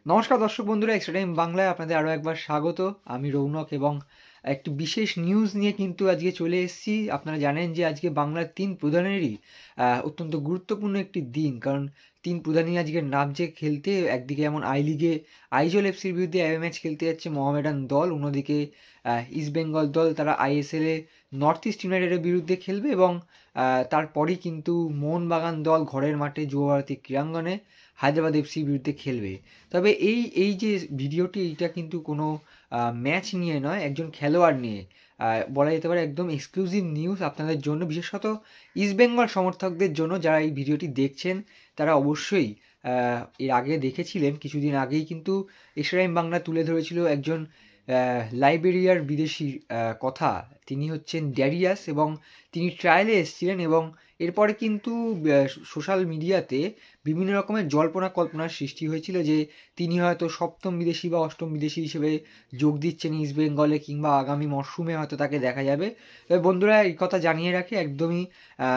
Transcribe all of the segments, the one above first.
নমস্কার দর্শক বন্ধুরা, এক্সট্রা টাইম বাংলায় আপনাদের আরও একবার স্বাগত। আমি রৌনক এবং একটি বিশেষ নিউজ নিয়ে কিন্তু আজকে চলে এসেছি। আপনারা জানেন যে আজকে বাংলার তিন প্রধানেরই অত্যন্ত গুরুত্বপূর্ণ একটি দিন, কারণ তিন প্রধানই আজকে নামছে খেলতে। একদিকে যেমন আই লিগে আইজল এফসির বিরুদ্ধে ম্যাচ খেলতে যাচ্ছে মোহামেডান দল, অন্যদিকে ইস্ট বেঙ্গল দল তারা আইএসএলে নর্থ ইস্ট ইউনাইটেডের বিরুদ্ধে খেলবে এবং তারপরই কিন্তু মোহনবাগান দল ঘরের মাঠে যুবভারতী ক্রীড়াঙ্গনে হায়দ্রাবাদ এফসির বিরুদ্ধে খেলবে। তবে এই যে ভিডিওটি, এইটা কিন্তু কোনো ম্যাচ নিয়ে নয়, একজন খেলোয়াড় নিয়ে বলা যেতে পারে একদম এক্সক্লুসিভ নিউজ আপনাদের জন্য, বিশেষত ইস্টবেঙ্গল সমর্থকদের জন্য। যারা এই ভিডিওটি দেখছেন তারা অবশ্যই এর আগে দেখেছিলেন, কিছুদিন আগেই কিন্তু এক্সট্রা টাইম বাংলা তুলে ধরেছিল একজন লাইবেরিয়ার বিদেশি কথা। তিনি হচ্ছেন ড্যারিয়াস এবং তিনি ট্রায়ালে এসেছিলেন এবং এরপরে কিন্তু সোশ্যাল মিডিয়াতে বিভিন্ন রকমের জল্পনা কল্পনার সৃষ্টি হয়েছিল যে তিনি হয়তো সপ্তম বিদেশি বা অষ্টম বিদেশি হিসেবে যোগ দিচ্ছেন ইস্ট বেঙ্গলে, কিংবা আগামী মরশুমে হয়তো তাকে দেখা যাবে। তবে বন্ধুরা, এই কথা জানিয়ে রাখি, একদমই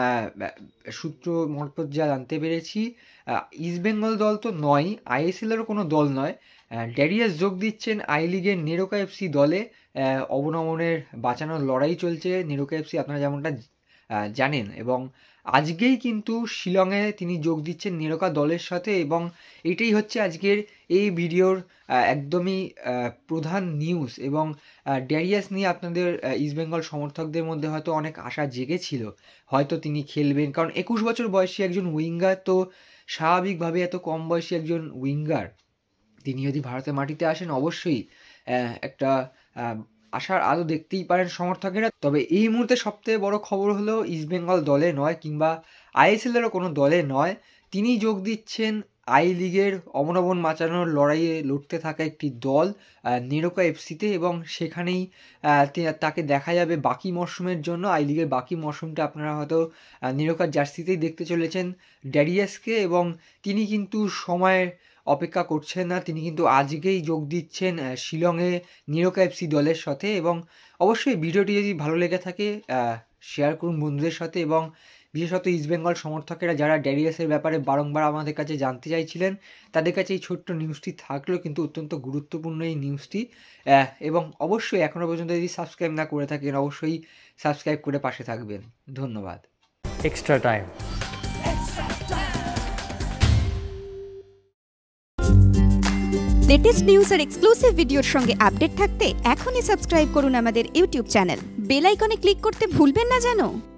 সূত্র মারফত যা জানতে পেরেছি, ইস্ট বেঙ্গল দল তো নয়, আইএসএলেরও কোনো দল নয়। ড্যারিয়াস যোগ দিচ্ছেন আই লিগের নেরোকা এফসি দলে। অবনমনের বাঁচানোর লড়াই চলছে নেরোকা এফসি, আপনারা যেমনটা জানেন। এবং আজকেই কিন্তু শিলংয়ে তিনি যোগ দিচ্ছেন নেরোকা দলের সাথে, এবং এটাই হচ্ছে আজকের এই ভিডিওর একদমই প্রধান নিউজ। এবং ড্যারিয়াস নিয়ে আপনাদের ইস্টবেঙ্গল সমর্থকদের মধ্যে হয়তো অনেক আশা জেগেছিল, হয়তো তিনি খেলবেন, কারণ 21 বছর বয়সী একজন উইঙ্গার, তো স্বাভাবিকভাবে এত কম বয়সী একজন উইঙ্গার তিনি যদি ভারতের মাটিতে আসেন, অবশ্যই একটা আশার আলো দেখতেই পারেন সমর্থকেরা। তবে এই মুহূর্তে সবথেকে বড় খবর হলো ইস্টবেঙ্গল দলে নয়, কিংবা আইএসএলেরও কোনো দলে নয়, তিনি যোগ দিচ্ছেন আই লিগের অবনমন বাঁচানোর লড়াইয়ে লড়তে থাকা একটি দল নেরোকা এফসিতে, এবং সেখানেই তাকে দেখা যাবে বাকি মরশুমের জন্য। আই লিগের বাকি মরশুমটা আপনারা হয়তো নেরোকার জার্সিতেই দেখতে চলেছেন ড্যারিয়াসকে, এবং তিনি কিন্তু সময়ের অপেক্ষা করছেন না, তিনি কিন্তু আজকেই যোগ দিচ্ছেন শিলংয়ে নেরোকা এফসি দলের সাথে। এবং অবশ্যই ভিডিওটি যদি ভালো লেগে থাকে শেয়ার করুন বন্ধুদের সাথে, এবং বিশেষত ইস্টবেঙ্গল সমর্থকেরা যারা ড্যারিয়াসের ব্যাপারে বারংবার আমাদের কাছে জানতে চাইছিলেন, তাদের কাছে এই ছোট্ট নিউজটি থাকলেও কিন্তু অত্যন্ত গুরুত্বপূর্ণ এই নিউজটি। এবং অবশ্যই এখনও পর্যন্ত যদি সাবস্ক্রাইব না করে থাকেন, অবশ্যই সাবস্ক্রাইব করে পাশে থাকবেন। ধন্যবাদ। Extra time. লেটেস্ট নিউজ আর এক্সক্লুসিভ ভিডিওর সঙ্গে আপডেট থাকতে এখনই সাবস্ক্রাইব করুন আমাদের ইউটিউব চ্যানেল। বেল আইকনে ক্লিক করতে ভুলবেন না যেন।